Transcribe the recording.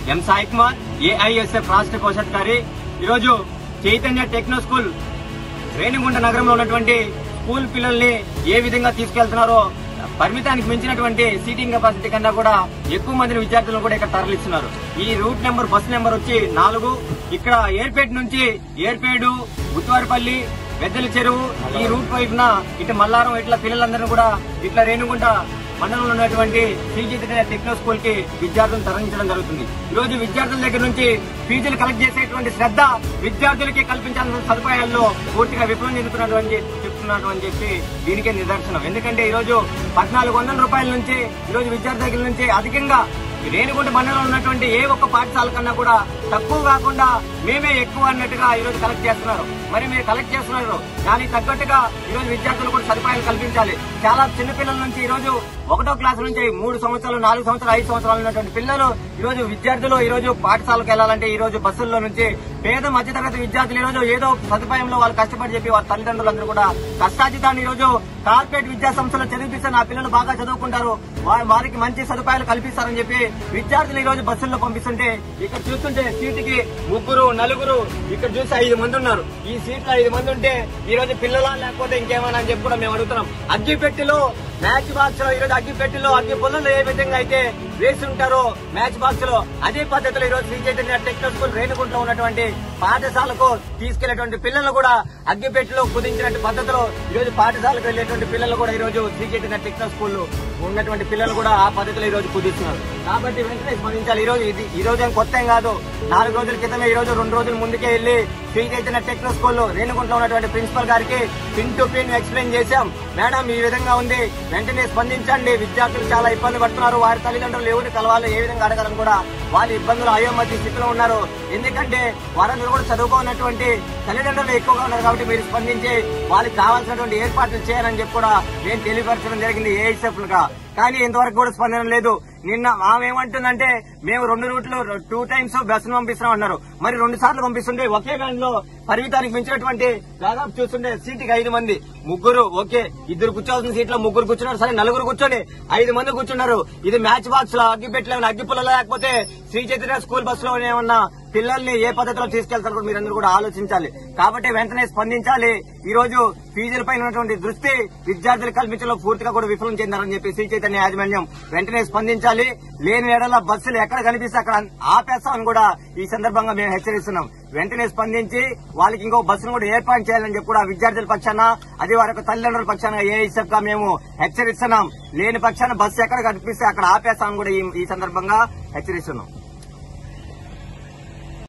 ఎం Sai Kumar, AISF రాష్ట్ర కోశాధికారి. ఈరోజు చైతన్య టెక్నో స్కూల్ రేణిగుంట నగరంలో ఉన్నటువంటి స్కూల్ పిల్లల్ని ఏ విధంగా తీసుకెళ్తున్నారో పరిమితానికి మించినటువంటి సీటింగ్ కెపాసిటీ కన్నా కూడా ఎక్కువ మంది విద్యార్థులను కూడా ఇక్కడ తరలిస్తున్నారు. ఈ రూట్ నెంబర్, బస్ నెంబర్ వచ్చి 4. ఇక్కడ ఏర్పేట నుంచి ఏర్పేడు, గుత్వారిపల్లి, పెద్దల చెరువు ఈ రూట్ వైపున ఇటు మల్లారం ఇట్లా పిల్లలందరినీ కూడా ఇట్లా రేణిగుంట మండలంలో ఉన్నటువంటి శ్రీ చైతన్య టెక్నో స్కూల్ కి విద్యార్థులను తరలించడం జరుగుతుంది. ఈ రోజు విద్యార్థుల దగ్గర నుంచి ఫీజులు కలెక్ట్ చేసేటువంటి శ్రద్ధ విద్యార్థులకి కల్పించాల్సిన సదుపాయాల్లో పూర్తిగా విఫలం చెప్తున్నట్టు అని చెప్పి దీనికే నిదర్శనం. ఎందుకంటే ఈ రోజు 1400 రూపాయల నుంచి ఈ రోజు విద్యార్థి దగ్గర నుంచి అధికంగా రేణిగుంట మండలంలో ఉన్నటువంటి ఏ ఒక్క పాఠశాల కన్నా కూడా తక్కువ కాకుండా మేమే ఎక్కువ అన్నట్టుగా ఈ రోజు కలెక్ట్ చేస్తున్నారు. మరి మీరు కలెక్ట్ చేస్తున్నారు, దానికి తగ్గట్టుగా ఈ రోజు విద్యార్థులు కూడా సదుపాయాలు కల్పించాలి. చాలా చిన్నపిల్లల నుంచి ఈ రోజు 1వ క్లాస్ నుంచి 3 సంవత్సరాలు, 4 సంవత్సరాలు, 5 సంవత్సరాలు ఉన్నటువంటి పిల్లలు ఈ రోజు విద్యార్థులు ఈ రోజు పాఠశాలకు వెళ్లాలంటే ఈ రోజు బస్సుల్లో నుంచి పేద మధ్యతరగతి విద్యార్థులు ఈ రోజు ఏదో సదుపాయంలో వాళ్ళు కష్టపడి చెప్పి వారి తల్లిదండ్రులందరూ కూడా కష్టాజితాన్ని ఈ రోజు కార్పొరేట్ విద్యా సంస్థలో చదివిస్తే నా పిల్లలు బాగా చదువుకుంటారు, వారికి మంచి సదుపాయాలు కల్పిస్తారని చెప్పి విద్యార్థులు ఈ రోజు బస్సుల్లో పంపిస్తుంటే ఇక్కడ చూస్తుంటే సీటుకి 3, 4 ఇక్కడ చూసి 5 మంది ఉన్నారు. ఈ సీట్లో 5 మంది ఉంటే ఈ రోజు పిల్లలా లేకపోతే ఇంకేమన్నా అని చెప్పి కూడా మేము అడుగుతున్నాం. అగ్గిపెట్టిలో మ్యాచ్ బాక్స్ లో ఈ రోజు అగ్గిపెట్టిలో అగ్గి పొలంలో ఏ విధంగా అయితే వేసి ఉంటారో మ్యాచ్ బాక్స్ లో అదే పద్ధతిలో ఈ రోజు శ్రీ చైతన్య టెక్నో స్కూల్ రేణిగుంటలో ఉన్నటువంటి పాఠశాలకు తీసుకెళ్లేటువంటి పిల్లలు కూడా అగ్గిపెట్టిలో కుదించినటువంటి పద్ధతిలో ఈ రోజు పాఠశాలకు వెళ్లేటువంటి పిల్లలు కూడా ఈ రోజు శ్రీ చైతన్య టెక్నో స్కూల్ ఉన్నటువంటి పిల్లలు కూడా ఆ పద్ధతిలో ఈ రోజు కుదిస్తున్నారు. కాబట్టి వెంటనే స్పందించాలి. ఈ రోజు ఏం కొత్త ఏం కాదు. 4 రోజుల క్రితమే ఈ రోజు 2 రోజుల ముందుకే వెళ్లి శ్రీ చైతన్య టెక్నో స్కూల్ రేణిగుంటలో ఉన్నటువంటి ప్రిన్సిపల్ గారికి పిన్ టు పిన్ ఎక్స్ప్లెయిన్ చేశాం. మేడం ఈ విధంగా ఉంది, వెంటనే స్పందించండి, విద్యార్థులు చాలా ఇబ్బంది పడుతున్నారు, వారి తల్లిదండ్రులు ఎవరు కలవాలి, ఏ విధంగా అడగాలని కూడా వాళ్ళ ఇబ్బందులు అయోమతి స్థితిలో ఉన్నారు. ఎందుకంటే వారందరూ కూడా చదువుకోనటువంటి తల్లిదండ్రులు ఎక్కువగా ఉన్నారు. కాబట్టి మీరు స్పందించి వాళ్ళకి కావాల్సినటువంటి ఏర్పాట్లు చేయాలని చెప్పి కూడా నేను తెలియపరచడం జరిగింది ఏఐఎస్ఎఫ్ గా. కానీ ఇంతవరకు కూడా స్పందన లేదు. నిన్న ఆమె ఏమంటుందంటే మేము 2 రూట్లు 2 టైమ్స్ బస్సును పంపిస్తున్నాం అన్నారు. మరి 2 సార్లు పంపిస్తుంటే ఒకే వ్యాన్ లో పరిమితానికి మించినటువంటి దాదాపు చూస్తుంటే సీటుకి 5 మంది, 3 ఓకే, 2 కూర్చోవాల్సిన సీట్లో 3 కూర్చున్నారు. సరే 4 కూర్చొని 5 మంది కూర్చున్నారు. ఇది మ్యాచ్ బాక్స్ లో అగ్గి పెట్టలేమన్నా అగ్గి పుల్ల లేకపోతే శ్రీ చైతన్య స్కూల్ బస్ లో ఏమన్నా పిల్లల్ని ఏ పద్ధతిలో తీసుకెళ్తారో మీరందరూ కూడా ఆలోచించాలి. కాబట్టి వెంటనే స్పందించాలి. ఈ రోజు ఫీజులపై ఉన్నటువంటి దృష్టి విద్యార్థులు కల్పించడంలో పూర్తిగా కూడా విఫలం చెందారని చెప్పి శ్రీ చైతన్య యాజమాన్యం వెంటనే స్పందించాలి. లేని ఏడల బస్సులు ఎక్కడ కనిపిస్తే అక్కడ ఆపేస్తామని కూడా ఈ సందర్భంగా మేము హెచ్చరిస్తున్నాం. వెంటనే స్పందించి వాళ్ళకి ఇంకో బస్సును కూడా ఏర్పాటు చేయాలని చెప్పి కూడా విద్యార్థుల పక్షాన అది వారి యొక్క తల్లిదండ్రుల పక్షాన ఏఐఎస్ఎఫ్ గా మేము హెచ్చరిస్తున్నాం. లేని పక్షాన బస్సు ఎక్కడ కనిపిస్తే అక్కడ ఆపేస్తామని కూడా ఈ సందర్భంగా హెచ్చరిస్తున్నాం.